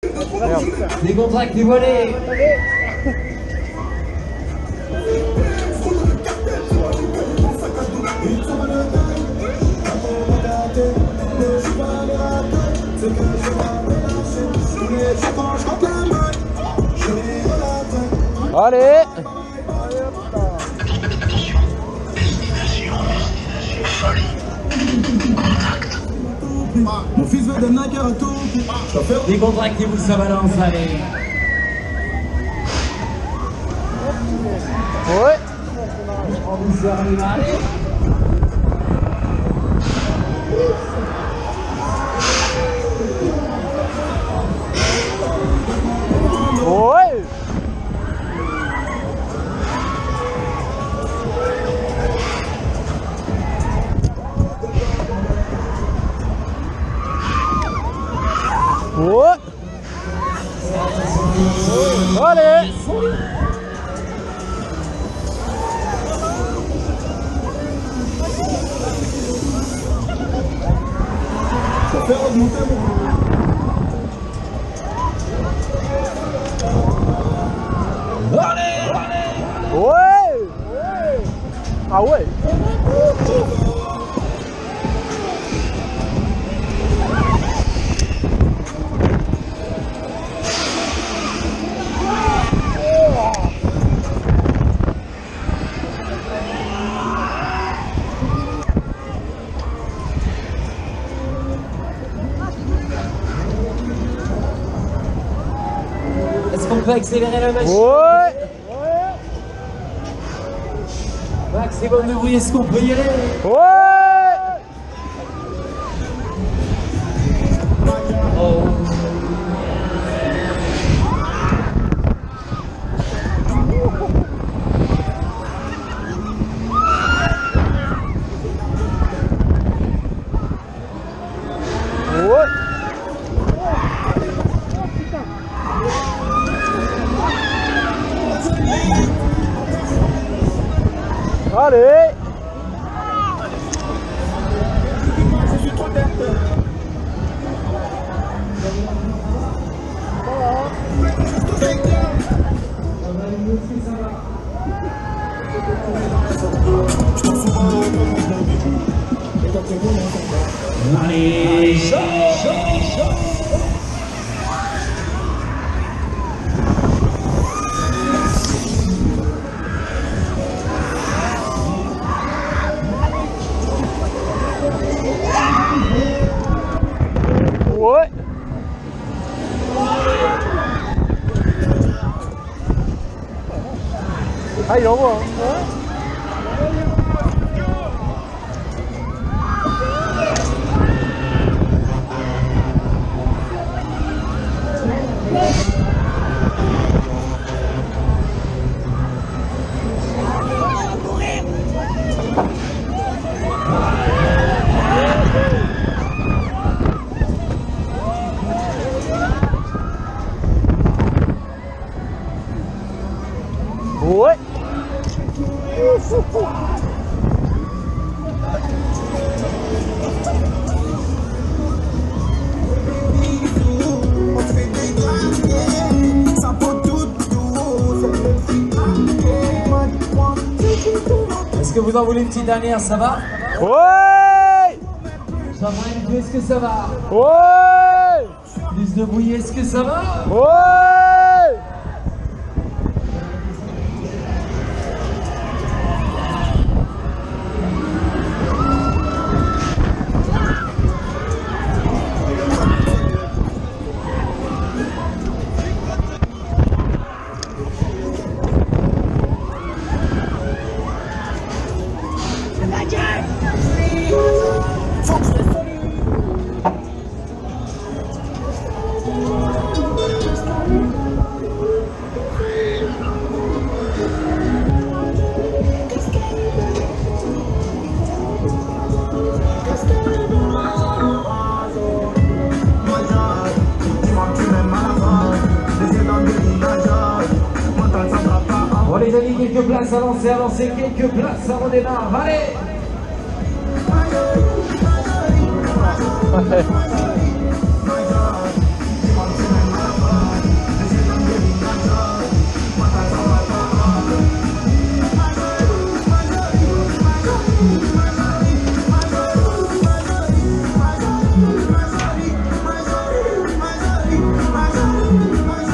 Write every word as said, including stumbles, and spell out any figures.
Décontractez, volez. Allez. Attention, destination, destination, folie, contact. Mon fils veut des Nike à tout. Décontractez-vous, ça balance, allez. Ouais. En douceur, allez. Ouais. Ouais. Allez. Faire augmenter mon... Ouais. Ah ouais. Est-ce qu'on peut accélérer la machine? Ouais. Maximum de bruit, est-ce qu'on peut y aller? Ouais. Oh. Ouais. Allez. Allez, chaud, chaud, chaud. Ouais. Ah, il envoie. Hein. Ouais. Est-ce que vous en voulez une petite dernière, ça va? Ouais. Ça va un peu, est-ce que ça va? Ouais. Plus de bruit, est-ce que ça va? Ouais. Bon les amis, quelques places, avancez, avancez, quelques places, ça redémarre, allez. Nice.